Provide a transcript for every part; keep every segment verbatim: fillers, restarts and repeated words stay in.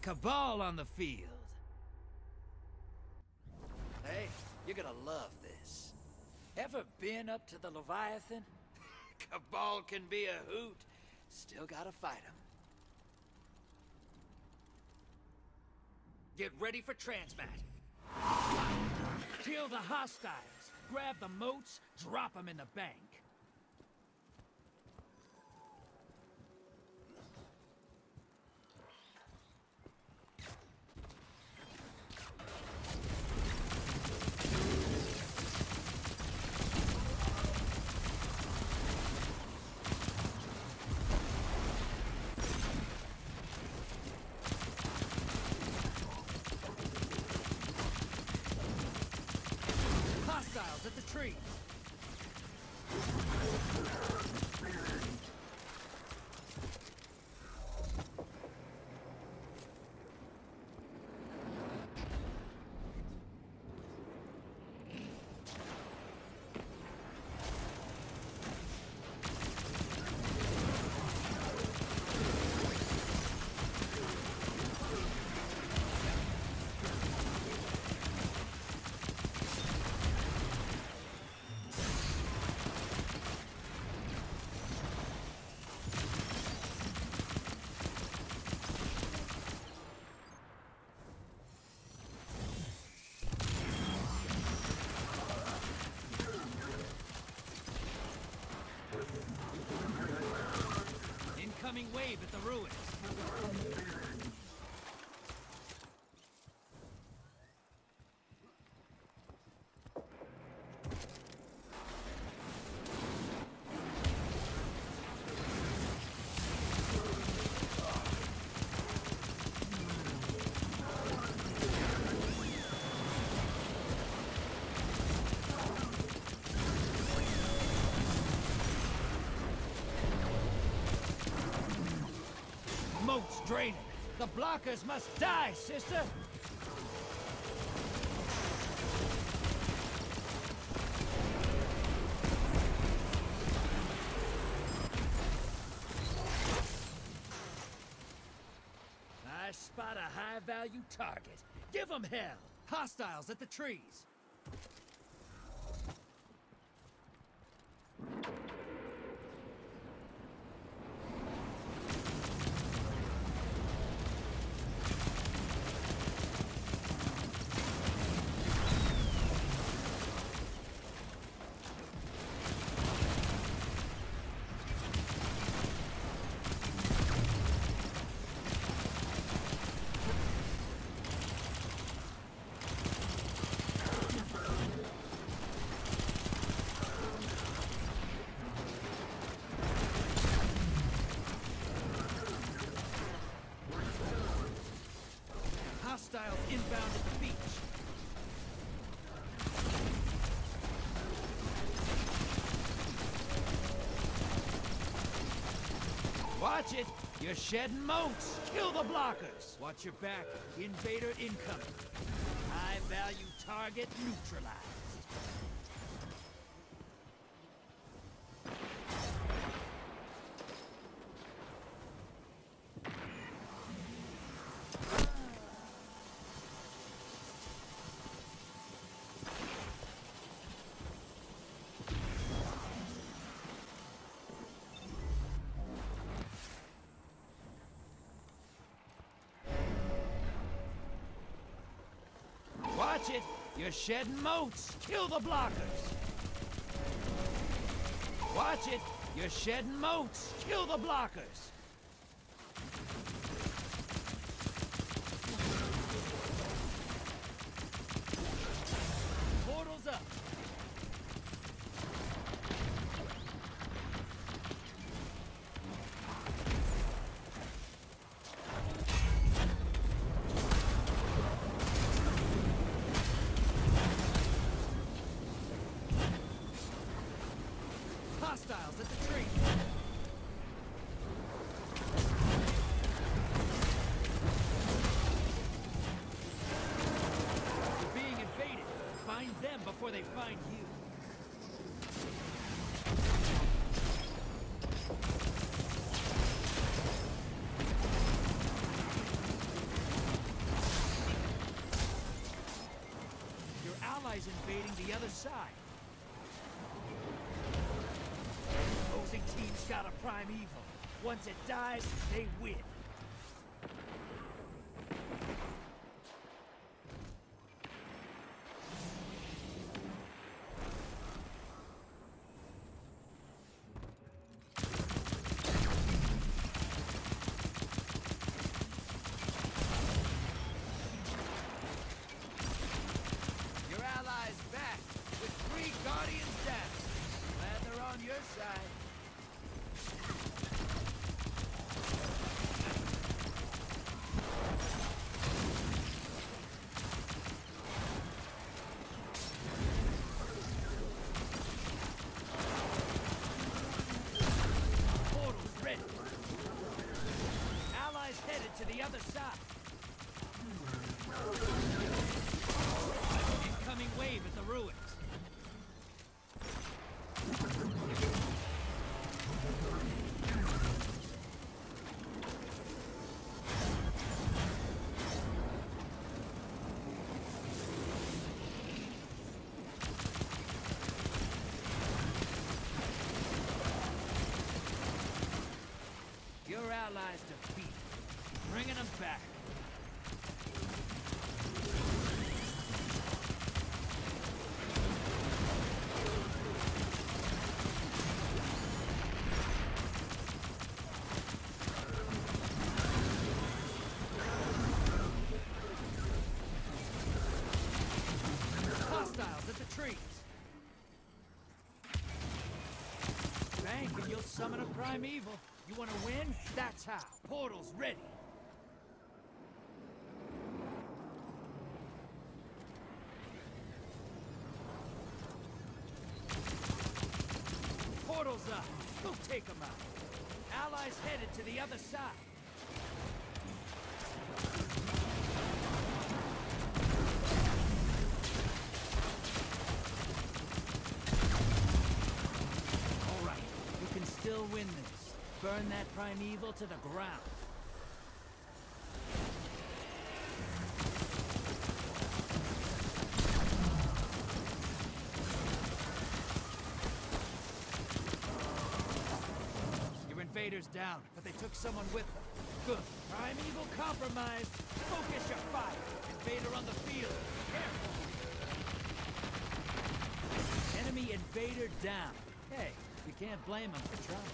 cabal on the field. Hey, you're gonna love this. Ever been up to the Leviathan? Cabal can be a hoot. Still gotta fight him. Get ready for transmat. Kill the hostiles. Grab the moats, drop them in the bank. Hostiles at the tree. Incoming wave at the ruins. Moats draining. The blockers must die, sister! I spot a high-value target. Give them hell! Hostiles at the trees. Hostiles inbound at the beach. Watch it! You're shedding moats! Kill the blockers! Watch your back. Invader incoming. High-value target neutralized. Watch it! You're shedding moats! Kill the blockers! Watch it! You're shedding moats! Kill the blockers! Portal's up! Hostiles at the tree. You're being invaded. Find them before they find you. allies invading the other side. Opposing team's got a prime evil. Once it dies, they win. Your allies back with three Guardians down. Glad they're on your side. Portal's ready. Allies headed to the other side. Incoming wave at the ruins. Your allies defeated. Bringing them back. Hostiles at the trees. Bank and you'll summon a primeval. You wanna win? That's how. Portal's ready. Portal's up. Go take them out. Allies headed to the other side. All right, you can still win this. Burn that primeval to the ground. Your invaders down, but they took someone with them. Good. Primeval compromised. Focus your fire. Invader on the field. Careful. Enemy invader down. Hey, you can't blame them for trying.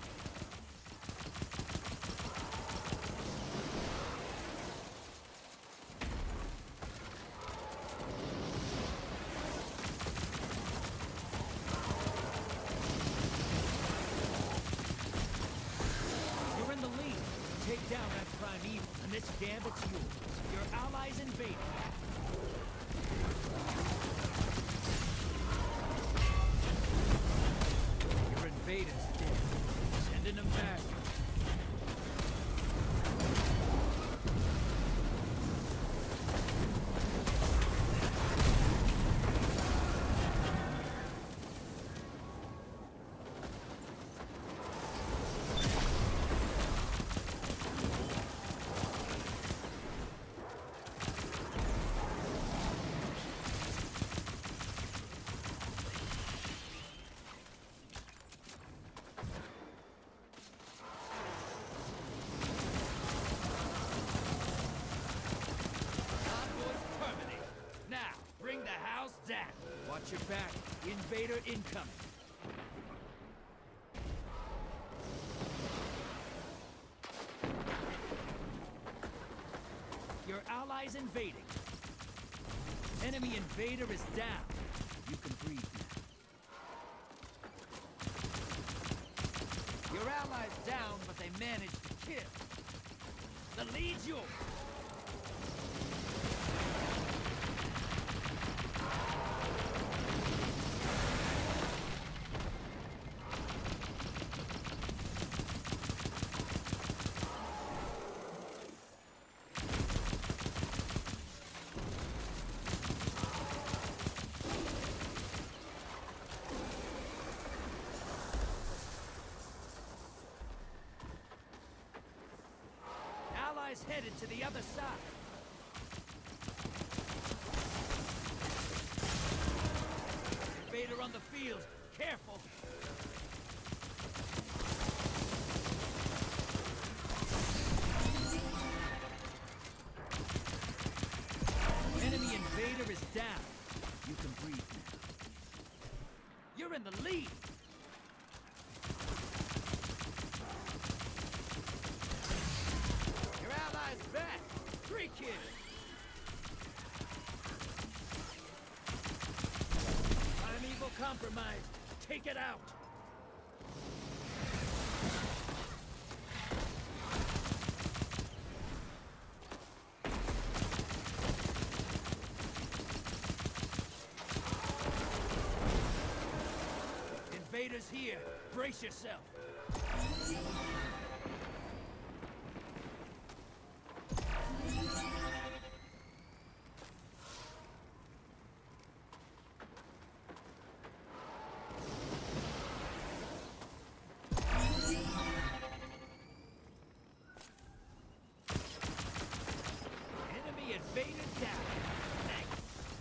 You're in the lead. Take down that primeval, and this gambit's yours. Your allies invading. Your invaders dead. Sending them back. Down. Watch your back. Invader incoming. Your allies invading. Enemy invader is down. You can breathe now. Your allies down, but they managed to kill. The lead's yours. Headed to the other side. on the field. Careful. Enemy invader is down. You can breathe now. You're in the lead. Your allies back. Three kills. I'm evil compromised. Take it out. Invaders here. Brace yourself. Enemy invader down. Thanks.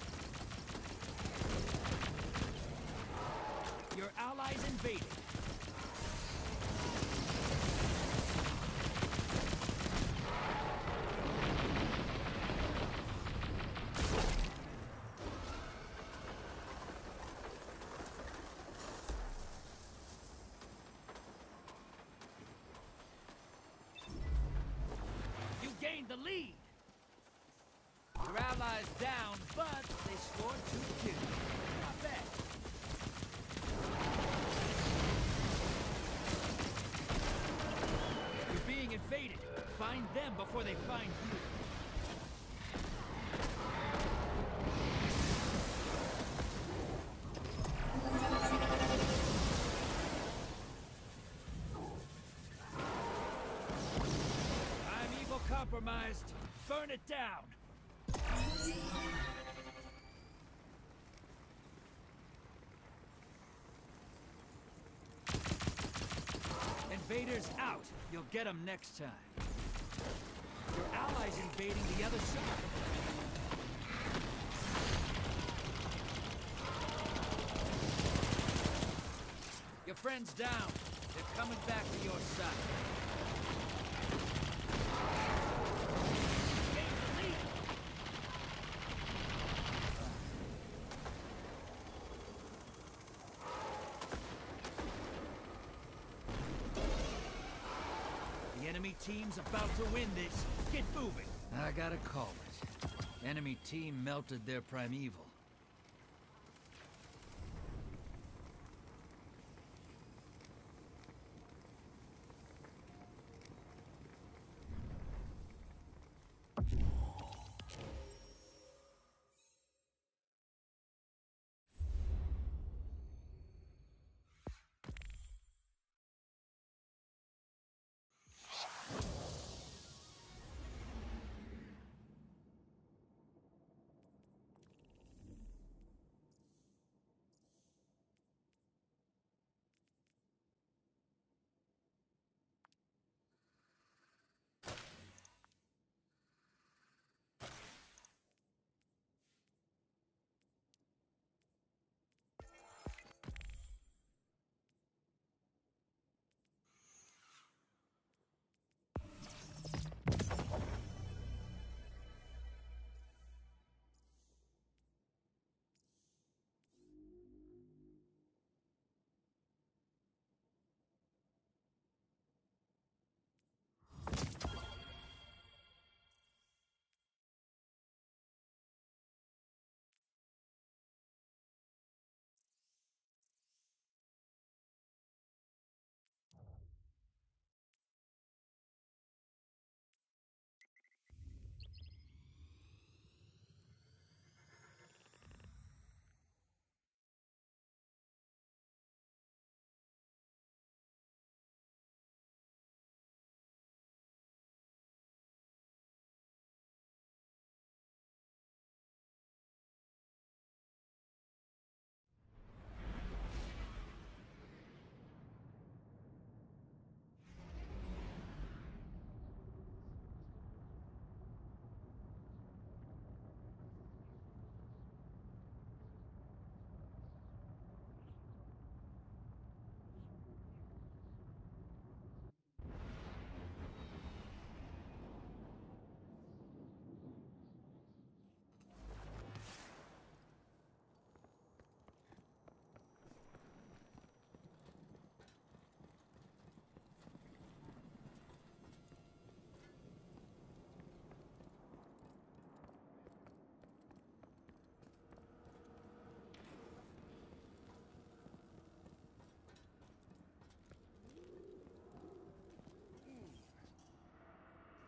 Your allies invaded. You gained the lead. Your allies down, but they scored two kills. Not bad. You're being invaded. Find them before they find you. I'm evil compromised. Burn it down. Invaders out. You'll get them next time. Your allies invading the other side. Your friend's down. They're coming back to your side. Gain the lead. The enemy team's about to win this. Get moving. I gotta call it. Enemy team melted their primeval.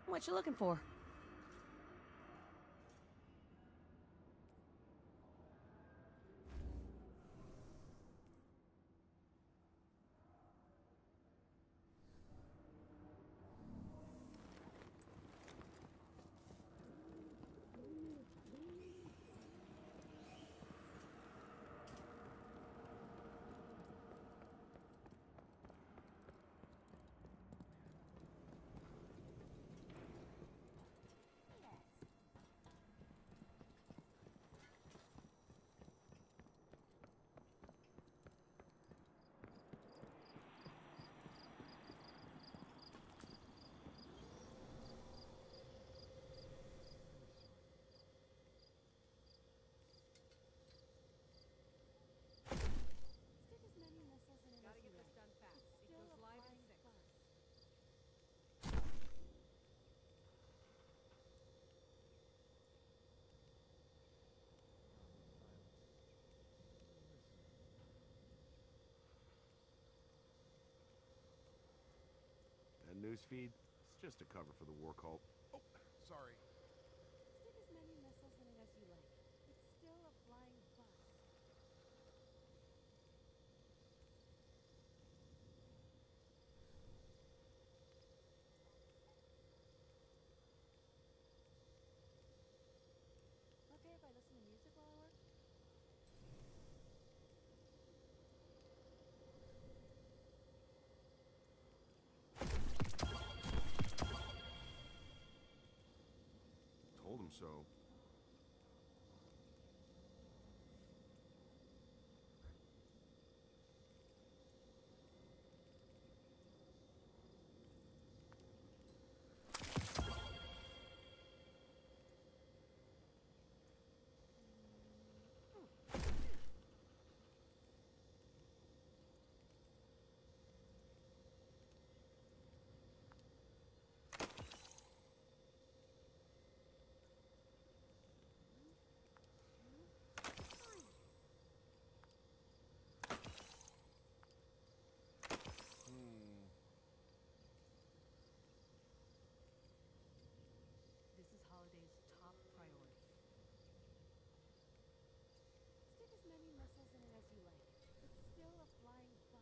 What you looking for? That newsfeed, it's just a cover for the war cult. Oh, sorry. Stick as many missiles in it as you like. It's still a flying bus. Okay if I listen to music while I work? Told him so. This is Holiday's top priority. Stick as many missiles in it as you like. It's still a flying bus.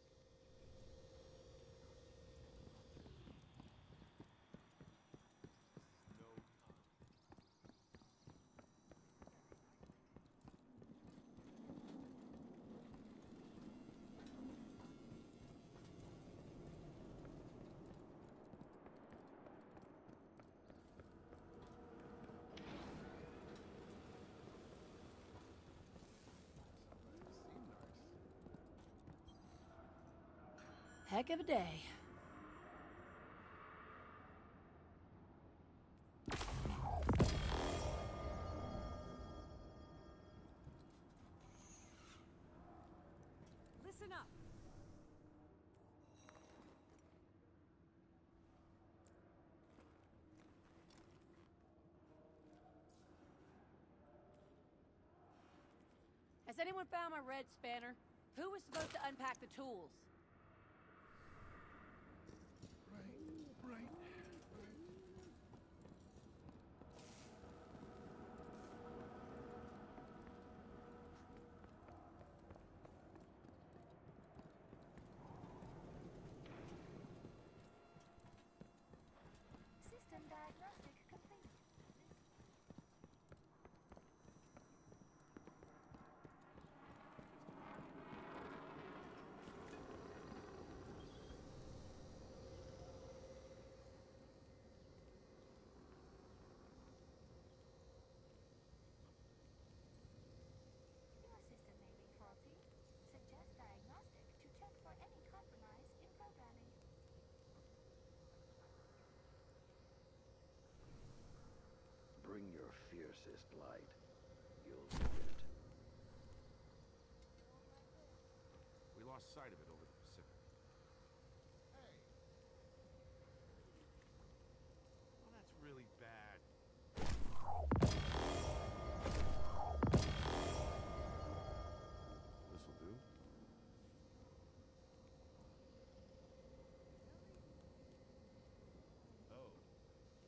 No. Seem nice. Heck of a day. Listen up. Has anyone found my red spanner? Who was supposed to unpack the tools? Right, right. System diagnostic complete. Your system may be faulty. Suggest diagnostic to check for any compromise in programming. Bring your fiercest light. You'll need it. We lost sight of it over the Pacific. Hey. Well, that's really bad. This'll do. Oh.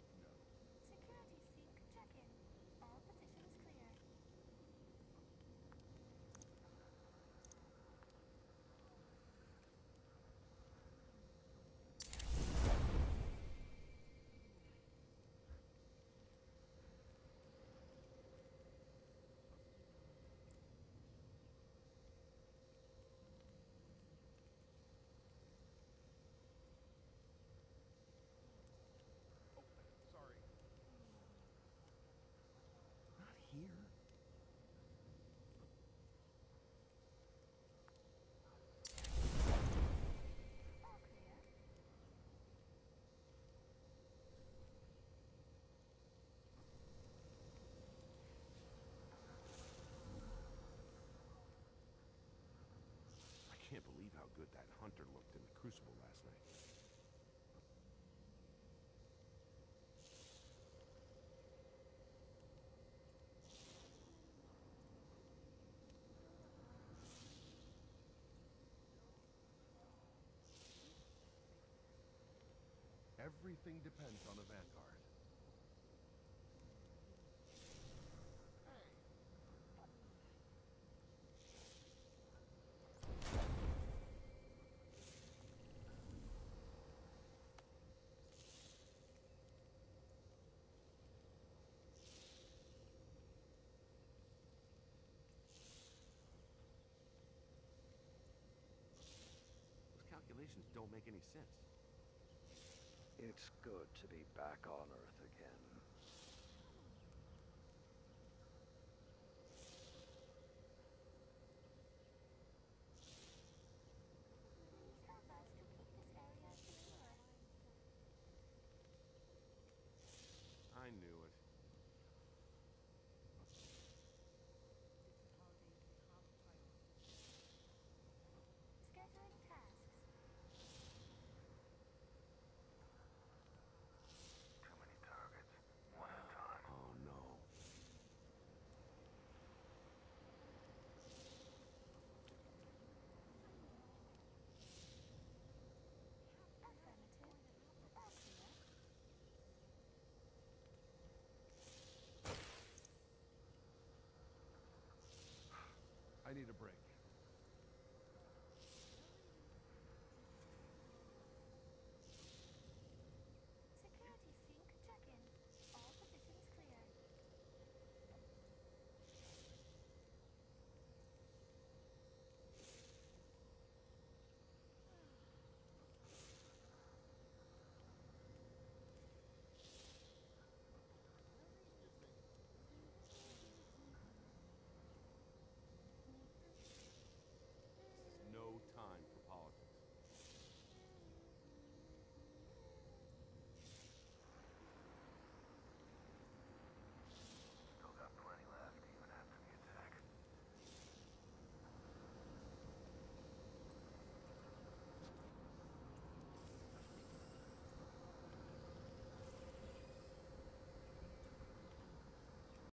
Everything depends on the Vanguard. Hey, Those calculations don't make any sense. It's good to be back on Earth again.